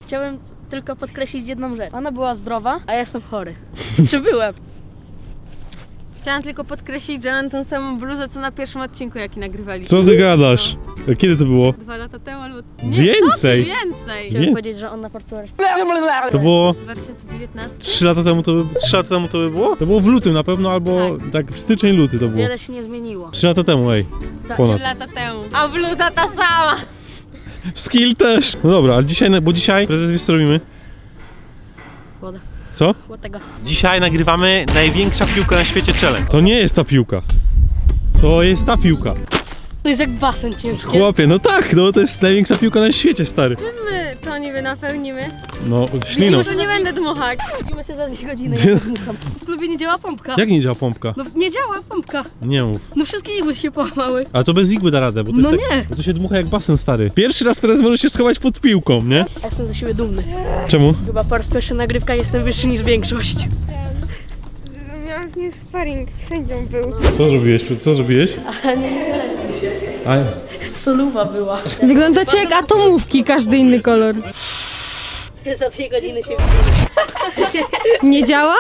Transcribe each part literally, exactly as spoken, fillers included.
Chciałem tylko podkreślić jedną rzecz. Ona była zdrowa, a ja jestem chory. Czy byłem? Chciałam tylko podkreślić, że mam tą samą bluzę co na pierwszym odcinku, jaki nagrywaliśmy. Co ty gadasz? No. Kiedy to było? Dwa lata temu albo... Nie, więcej! Więcej! Chciałem Nie. powiedzieć, że on na portugalsku. To było dwa tysiące dziewiętnasty? trzy lata temu to by, trzy lata temu to by było? To było w lutym na pewno, albo tak, tak w styczeń, luty to było. Wiele się nie zmieniło. trzy lata temu, ej. Tak. Ponad. trzy lata temu. A bluza ta sama! Skill też! No dobra, ale dzisiaj, bo dzisiaj, prezes, wiesz co robimy? Woda. Co? Łotego. Dzisiaj nagrywamy największa piłka na świecie challenge. To nie jest ta piłka. To jest ta piłka. To jest jak basen ciężki. Chłopie, no tak, no to jest największa piłka na świecie, stary. Czy my to niby napełnimy? No, śliną. No to nie będę dmuchać. Widzimy się za dwie godziny, Gdzie? jak dmucham. W klubie nie działa pompka. Jak nie działa pompka? No nie działa pompka. Nie mów. No wszystkie igły się połamały. Ale to bez igły da radę, bo to, No jest tak, nie. bo to się dmucha jak basen, stary. Pierwszy raz teraz może się schować pod piłką, nie? Ja jestem ze siebie dumny. Czemu? Chyba po raz pierwszy nagrywka jestem wyższy niż większość. Miałam z nim sparring, sędzią był. Co zrobiłeś? Co zrobiłeś? Ale nie wyleczył się. A, Soluwa była. Wyglądacie jak atomówki, każdy inny kolor. Za dwie godziny się widzimy. Nie działa?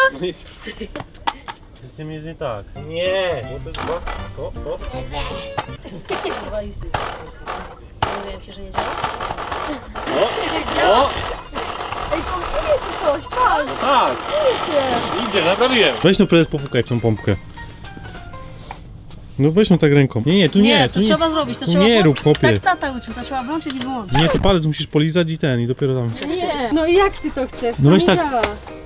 z tym jest nie tak. Nie, bo to jest basen. O, o. Chyba jest. Nie wiem się, że nie działa. O, o. Ej, pompuje się coś, patrz. Tak, się. idzie, naprawiłem. Weź no prezes, popukaj w tą pompkę. No weź no tak ręką. Nie, nie, tu nie. Nie, tu to nie. trzeba zrobić, to Tu trzeba nie włączyć. rób, chłopie. Tak tata uczył, to trzeba włączyć i wyłączyć. Nie, to palec musisz polizać i ten, i dopiero tam. Nie. No i jak ty to chcesz? No To weź nie tak. działa.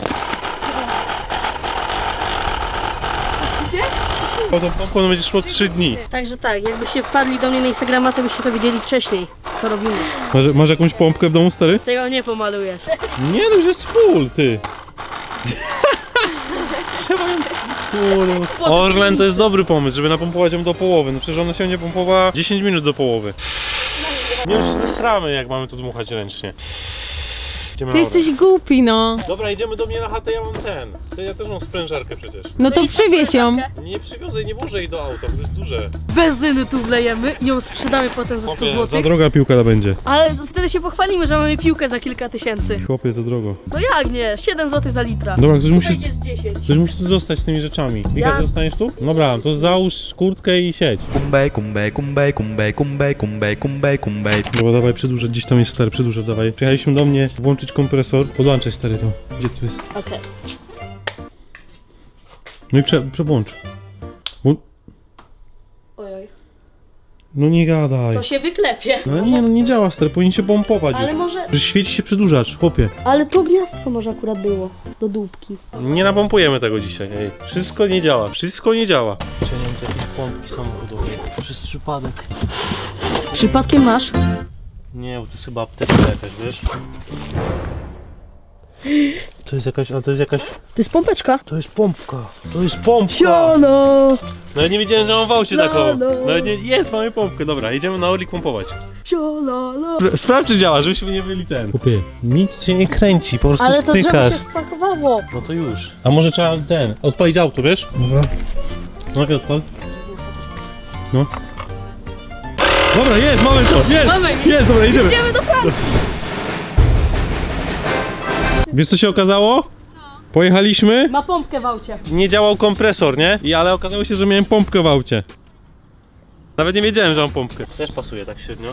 Po tą pompką będzie szło trzy dni. Także tak, jakbyście wpadli do mnie na Instagrama, to byście to wiedzieli wcześniej, co robimy. Masz, masz jakąś pompkę w domu, stary? Tego nie pomalujesz. Nie, no już jest full, ty. Trzeba ją... Orlen to jest dobry pomysł, żeby napompować ją do połowy. No przecież ona się nie pompowa dziesięć minut do połowy. Nie, już się zesramy, jak mamy to dmuchać ręcznie. Idziemy Ty na jesteś głupi, no. Dobra, idziemy do mnie na chatę, ja mam ten. To ja też mam sprężarkę przecież. No to przywieź ją. Nie przywiozę, nie włożę jej do auta, bo to jest duże. Benzyny tu wlejemy i ją sprzedamy potem za sto Chłopie, za złotych. droga piłka to będzie. Ale wtedy się pochwalimy, że mamy piłkę za kilka tysięcy. Chłopie, za drogo. No jak nie? siedem złotych za litra. Dobra, ktoś Tutaj musi, jest dziesięć. ktoś musi tu zostać z tymi rzeczami. Michał, Ja- zostaniesz tu? Dobra, to załóż kurtkę i siedź. Kumbej, kumbej, kumbej, kumbej, kumbej, kumbej, kumbej, kumbej. Dobra, dawaj, przedłużę, gdzieś tam jest stary, przedłużę, dawaj. Przyjechaliśmy do mnie włączyć kompresor. Podłączaj stary to. Gdzie tu jest? Okej. No i prze, przewłącz. Włą- Ojoj. No nie gadaj. To się wyklepie. No ale nie, no nie działa stary, powinien się pompować. Ale już. może... Przecież świeci się przedłużacz, chłopie. Ale to gniazdko może akurat było. Do dupki. Nie napompujemy tego dzisiaj, ej. Wszystko nie działa, wszystko nie działa. Przeniam te jakieś pompki samochodowe. Przez przypadek. Przypadkiem masz? Nie, bo to jest chyba apteczka jakaś, wiesz? To jest jakaś, ale to jest jakaś... To jest pompeczka. To jest pompka, to jest pompka! Siolo! Nawet nie wiedziałem, że mam w aucie No, taką. no. Nawet nie, jest, mamy pompkę, dobra, idziemy na Orlik pompować. Siololo! Sprawdź, czy działa, żebyśmy nie byli ten. Kupie, nic się nie kręci, po prostu Ale to drzewo wtykasz. się wpakowało. No to już. A może trzeba ten, odpalić auto, wiesz? Dobra. No jak odpal? No. Dobra, jest, mamy to, jest! Mamy. Jest, dobra, idziemy. Idziemy do pracy. Wiesz co się okazało? Pojechaliśmy, Ma pompkę w aucie. nie działał kompresor, nie? I ale okazało się, że miałem pompkę w aucie. Nawet nie wiedziałem, że mam pompkę. Też pasuje tak średnio.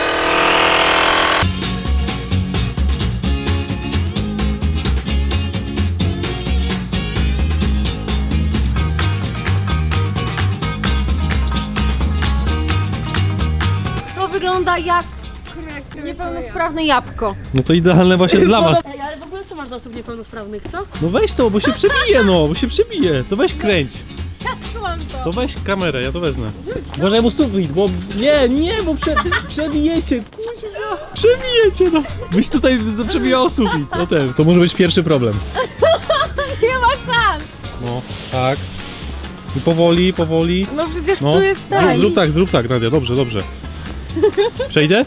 To wygląda jak niepełnosprawne jabłko. No to idealne właśnie dla was. Ej, ale w ogóle co masz do osób niepełnosprawnych, co? No weź to, bo się przebije, no, bo się przebije. To weź kręć. Ja czułam to. To weź kamerę, ja to wezmę. Może mu sufit, bo... Nie, nie, bo prze, przebijecie, kuźwa. Przebijecie, no. Byś tutaj przebijał sufit. No ten, to może być pierwszy problem. Nie ma szans. No, tak. I powoli, powoli. No przecież No, tu jest zrób, tak. zrób tak, zrób tak, Nadia, dobrze, dobrze. Przejdzie?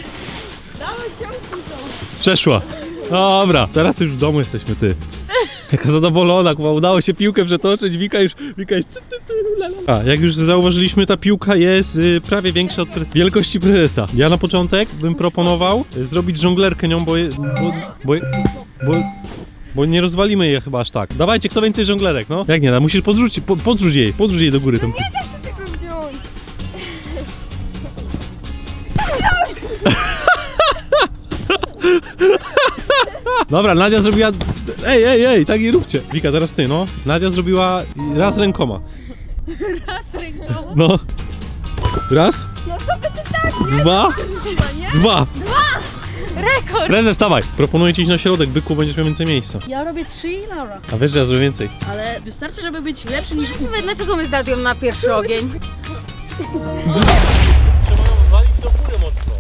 Przeszła. Dobra, teraz już w domu jesteśmy, ty. Jaka zadowolona, kuba, udało się piłkę przetoczyć, Wika już, Wika już... A, jak już zauważyliśmy, ta piłka jest y, prawie większa od pre wielkości prezesa. Ja na początek bym proponował y, zrobić żonglerkę nią, bo, je, bo, bo, bo, bo nie rozwalimy jej chyba aż tak. Dawajcie, kto więcej żonglerek, no? Jak nie da, musisz podrzucić, pod, podrzuć jej, podrzuć jej do góry. Tą... Nie da się tego wziąć. Dobra, Nadia zrobiła... Ej, ej, ej, tak nie róbcie. Wika, teraz ty, no. Nadia zrobiła raz rękoma. Raz ręką. No. Raz. No sobie ty tak, nie? Dwa. Chyba, nie? Dwa. Rekord. Prezes, dawaj. Proponuję ci iść na środek, byku, będziesz miał więcej miejsca. Ja robię trzy i Laura. A wiesz, że ja zrobię więcej. Ale wystarczy, żeby być lepszy niż... Słuchaj, dlaczego my z Dadią na pierwszy ogień? Trzeba ją walić do góry mocno.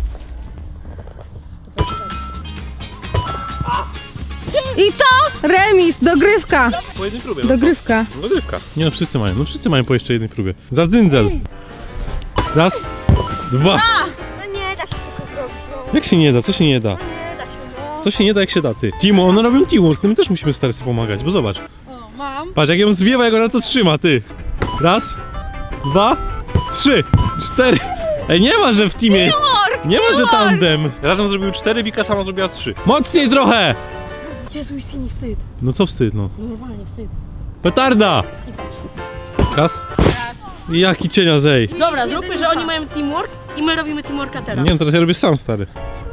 I co? Remis, dogrywka. Po jednej próbie, no co? Dogrywka. No dogrywka. Nie no, wszyscy mają, no wszyscy mają po jeszcze jednej próbie. Za dzyndzel. Raz, dwa. No nie da się tego zrobić, no. Jak się nie da? Co się nie da? Nie da się, no. Co się nie da, jak się da, ty? Timo, one robią teamwork, z tym też musimy stary sobie pomagać, bo zobacz. O, mam. Patrz, jak ją zwiewa, jak ona to trzyma, ty. Raz, dwa, trzy, cztery. Ej, nie ma, że w teamie... Nie ma, że tandem. Razem zrobił cztery, Wika sama zrobiła trzy. Mocniej trochę! Jezu, jest nie wstyd. No co wstyd, no. Normalnie wstyd. Petarda! Raz. I jaki cienia zej. Dobra, zróbmy, że oni mają teamwork i my robimy teamworka teraz. Nie no, teraz ja robię sam, stary.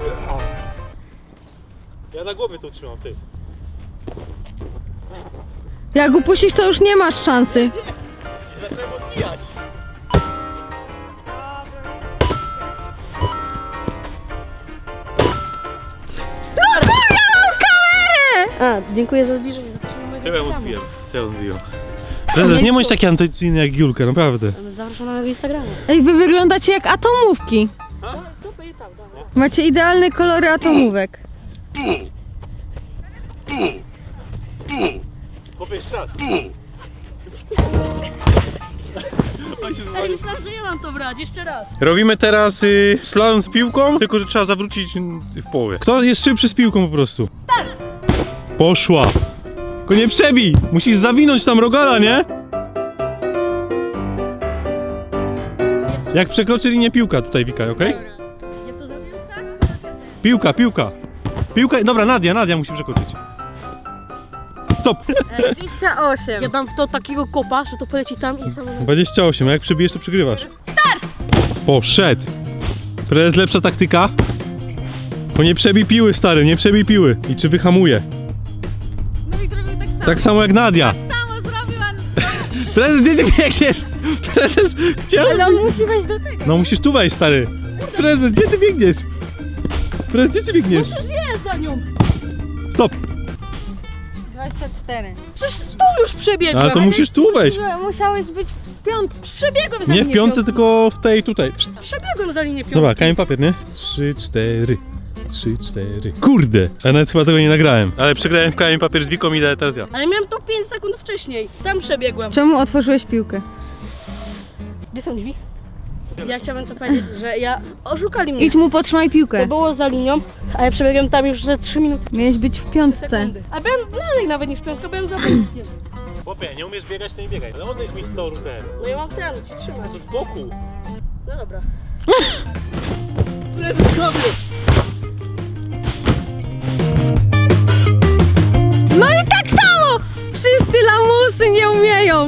Ja na głowie to trzymam, ty. Jak upuścisz, to już nie masz szansy. Zacząłem odbijać. A, dziękuję za zbliżenie. Zapraszam na mojego Ciebie Instagrama. odbiłem. Ciebie odbiłem. Prezes, nie bądź taki antycyjny jak Julka, naprawdę. Zapraszam na mojego Instagrama. Ej, wy wyglądacie jak atomówki. Co pytam, dobra. Macie idealne kolory atomówek. Chłopie, jeszcze raz. Ej, myślałem, że ja mam to brać, jeszcze raz. Robimy teraz y, slalom z piłką, tylko że trzeba zawrócić w połowie. Kto jest szybszy z piłką po prostu? Start! Poszła! Tylko nie przebij! Musisz zawinąć tam rogala, nie? Jak przekroczy linię piłka tutaj, Wika, okej? Jak to zrobię? Piłka, piłka! Piłka, dobra, Nadia, Nadia musi przekroczyć. Stop! dwadzieścia osiem. Ja dam w to takiego kopa, że to poleci tam i samo... dwadzieścia osiem, a jak przebijesz, to przegrywasz. Start! Poszedł! Prezes, lepsza taktyka? Bo nie przebij piły, stary, nie przebij piły. I czy wyhamuje? No i zrobił tak samo. Tak samo jak Nadia. samo zrobił, a... Prezes, gdzie ty biegniesz? Prezes, gdzie? Ale on musi wejść do tego. No musisz tu wejść, stary. Prezes, gdzie ty biegniesz? Prezes, gdzie ty biegniesz? Przecież jest za nią. Stop! dwadzieścia cztery. Przecież tu już przebiegłem. Ale to musisz tu wejść. Musiałeś być w piątce. Przebiegłem za Nie linię w piątce, piątki. tylko w tej tutaj. Przebiegłem za linię piątki. Dobra, kamień papier, nie? Trzy, cztery. Trzy, cztery. Kurde! Ja nawet chyba tego nie nagrałem. Ale przegrałem w kamień papier z Wiką i teraz ja. Ale miałem to pięć sekund wcześniej. Tam przebiegłem. Czemu otworzyłeś piłkę? Gdzie są drzwi? Ja chciałbym to powiedzieć, że ja... Oszukali mnie. Idź mu, potrzymaj To piłkę. było za linią, a ja przebiegłem tam już ze trzy minuty. Miałeś być w piątce. Sekundy. A byłem dalej nawet niż piątka, byłem za bokiem. Chłopie, nie umiesz biegać, to nie biegaj. Ale odejdź mi z toru ten. No ja mam ten, ci trzymać. Z boku. No dobra. No i tak samo! Wszyscy lamusy nie umieją.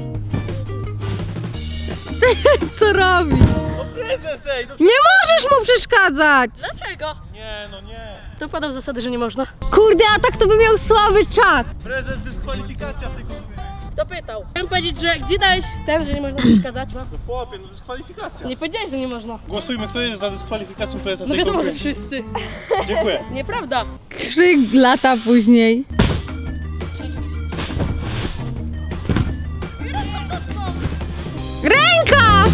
Co robi? No prezes, ej! No... Nie możesz mu przeszkadzać! Dlaczego? Nie, no nie. To padał zasady, że nie można. Kurde, a tak to by miał słaby czas. Prezes, dyskwalifikacja w tej grupie. To pytał. Chciałem powiedzieć, że gdzie dałeś ten, że nie można przeszkadzać? No. No chłopie, no dyskwalifikacja. Nie powiedziałeś, że nie można. Głosujmy, kto jest za dyskwalifikacją prezesa No tej wiadomo, że grupy. wszyscy. Dziękuję. Nieprawda. Krzyk lata później. Ręka!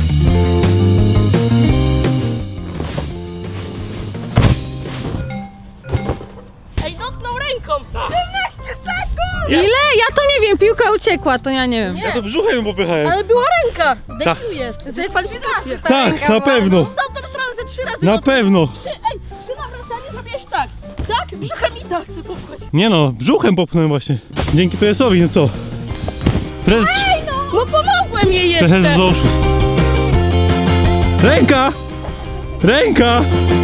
Ej, dotknął ręką. piętnaście sekund! Ile? Ja to nie wiem, piłka uciekła, to ja nie wiem. Ja to brzuchem ją popychałem. Ale była ręka. Dekujesz. To jest dyskwalifikacja. Tak, na pewno. Tamtą stronę te trzy razy Na dotknął. pewno. Przy, ej, przy nawracaniu zrobiłeś tak. Tak Brzuchem i tak ty popchłeś. Nie no, brzuchem popchnąłem właśnie. Dzięki prezesowi, no co? Prezes... No pomogłem jej Prezes jeszcze. z oszust. Ręka! Ręka!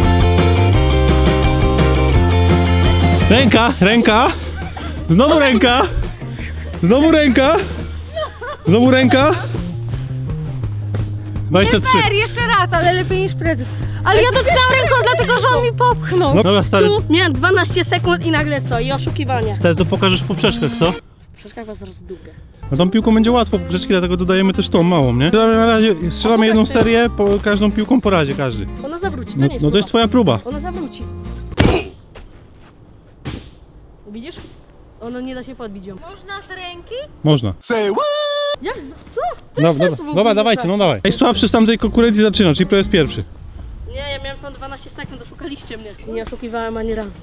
Ręka, ręka! Znowu ręka! Znowu ręka! Znowu ręka! dwadzieścia trzy. Fair, jeszcze raz, ale lepiej niż prezes. Ale ja dotknęłam ręką, dlatego że on mi popchnął. No, dobra, stary, Tu miałem dwanaście sekund i nagle co? I oszukiwanie. stary, to pokażesz w poprzeczkach, co? Przeszkaj was rozdupię. No tą piłką będzie łatwo poprzeczki, dlatego dodajemy też tą małą, nie? Strzelamy na razie, strzelamy jedną serię, po każdą piłką po razie, każdy. Ona zawróci, to No, nie jest no to jest twoja próba. Ona zawróci. Widzisz? Ona nie da się podbić ją. Można z ręki? Można. Jak? Co? To No, jest dobra, sensu w ogóle dobra, nie dawajcie, brać. no dawaj. Najsłabszy z tamtej konkurencji zaczyna, czyli pro jest pierwszy. Nie, ja miałem tam dwanaście sekund, oszukaliście mnie. Nie oszukiwałem ani razu.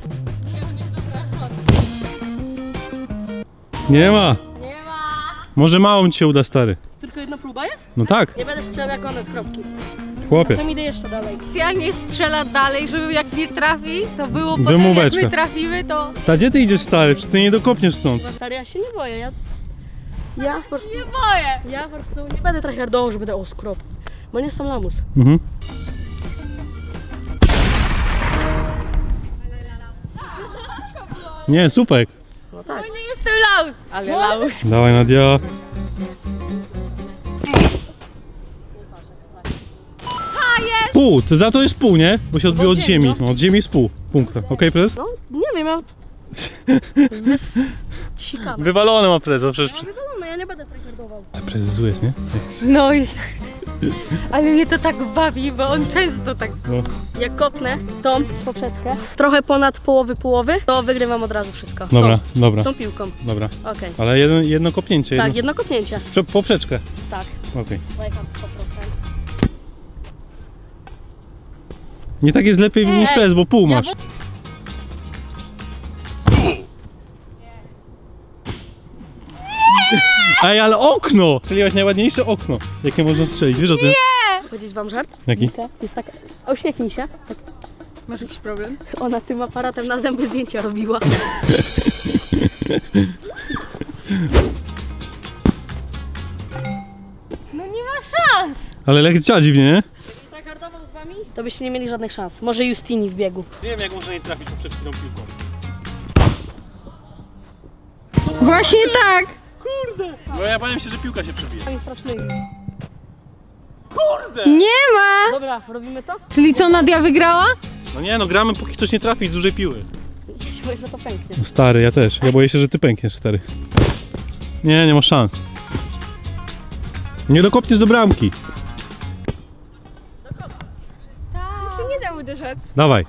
Nie ma. Nie ma. Może małą ci się uda, stary. Tylko jedna próba jest? No tak, Nie będę strzelał jak one z kropki. chłopie. Potem idę jeszcze dalej. Ja nie strzela dalej, żeby jak nie trafi, to było potem Wymóweczka. jak my trafimy, to... Ta, gdzie ty idziesz, stary? Czy ty nie dokopniesz stąd? Stary, ja się nie boję, ja... Ja po prostu... Nie boję. Ja po prostu nie będę tryhardował, że będę o skrop. Bo nie jestem lamus. Mhm. Nie, supek. No tak. Nie jestem laus. Ale laus. Dawaj, Nadia. Pół, to za to jest pół, nie? Bo się odbiło od Od ziemi. ziemi, No, od ziemi jest pół punkta. Okej, prezes? No, nie wiem, ja... Wys... Sikana. Wywalone ma prezes, przecież. Ja mam wywalone, ja nie będę tryhardował. Prezes zły jest, nie? No i... Ale mnie to tak bawi, bo on często tak... No. Jak kopnę tą poprzeczkę, trochę ponad połowy połowy, to wygrywam od razu wszystko. Dobra, Tą, dobra, tą piłką. dobra. Okej. Ale jedno, jedno kopnięcie, Tak, jedno... jedno kopnięcie. Prze- poprzeczkę. Tak. Okej. Pojecham sto procent. Nie tak jest lepiej niż Ej, prezes, bo pół Ja masz. w... Ej, ale okno! Strzeliłaś najładniejsze okno, jakie można strzelić, wiesz o tym? Powiedzieć wam żart? Jaki? Wika jest taka... Uśmiechnij się. Tak. Masz jakiś problem? Ona tym aparatem na zęby zdjęcia robiła. No nie ma szans. Ale lekcia dziwnie, nie? Tryhardował z wami? To byście nie mieli żadnych szans. Może Justini w biegu. Nie wiem, jak można nie trafić przed chwilą piłką. Właśnie tak. Bo ja bałem się, że piłka się przebije. Oni strasznymi. Kurde! Nie ma. Dobra, robimy to? Czyli co, Nadia wygrała? No nie no, gramy póki ktoś nie trafi z dużej piły. Ja się boję, że to pęknie. No stary, ja też. Ja boję się, że ty pękniesz, stary. Nie, nie ma szans. Nie dokopniesz do bramki. Tu się nie da uderzać. Dawaj.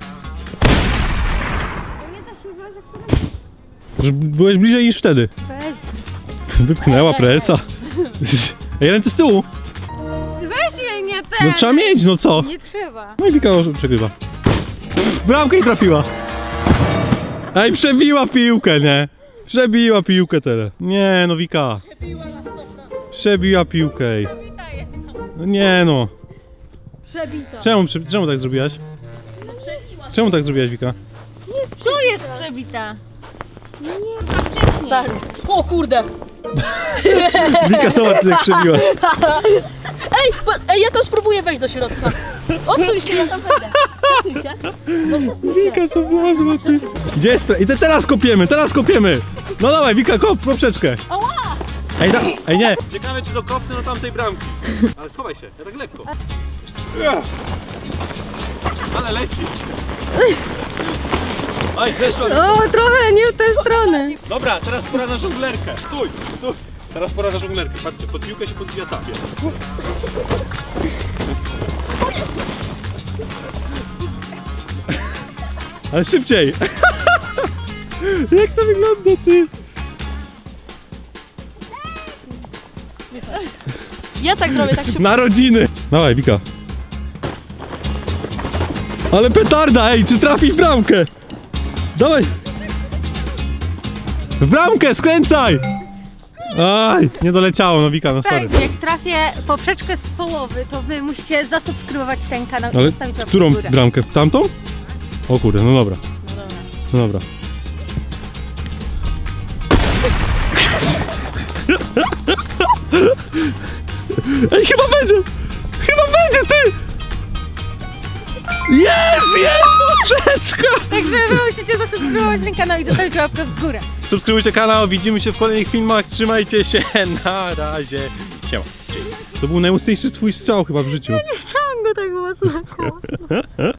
Nie da się uważać, która... Już byłeś bliżej niż wtedy. Weź. Wypchnęła presa. Ej, ręce z tyłu. Weź mnie, nie ten. No trzeba mieć, no co? Nie trzeba. No i Wika przegrywa. Bramkę i trafiła. Ej, przebiła piłkę, nie? Przebiła piłkę teraz. Nie no, Wika. Przebiła piłkę. Ej. No nie no. Przebita. Czemu, prze- czemu tak zrobiłaś? Czemu tak zrobiłaś, Wika? Tu jest przebita. Nie, to wcześniej. Stary. O kurde! Wika, zobacz, jak przebiłaś. Ej, bo, ej, ja tam spróbuję wejść do środka. Odsuń się, ja tam wejdę. Przesuń się. No przesuń się. Wika, co była, ty? Gdzie jest pre- I te teraz kopiemy, teraz kopiemy. No dawaj, Wika, kop, poprzeczkę. Ała! Ej, da- ej, nie. Ciekawe, czy dokopnę do tamtej bramki. Ale schowaj się, ja tak lekko. Ale leci. Oj, zeszła. O, trochę nie w tę stronę. Dobra, teraz pora na żonglerkę. Stój, stój. Teraz pora na żonglerkę. Patrzcie, pod piłkę się podbija tapie. Ale szybciej. Jak to wygląda, ty? Ja tak zrobię, tak szybko. Narodziny. Dawaj, Wika. Ale petarda, ej, czy trafi w bramkę? Dawaj. W bramkę, skręcaj. Aj, nie doleciało, no Wika, no sorry. Tak, jak trafię poprzeczkę z połowy, to wy musicie zasubskrybować ten kanał i Ale zostawić łapkę którą w górę. bramkę? Tamtą? O kurde, no dobra. Dobra. Ej, chyba będzie! Chyba będzie, ty! Jest, jest poprzeczka! Także wy musicie zasubskrybować ten kanał i zostawić łapkę w górę. Subskrybujcie kanał, widzimy się w kolejnych filmach, trzymajcie się, na razie, siema. To był najmocniejszy twój strzał chyba w życiu. Nie chciałam go tak mocno.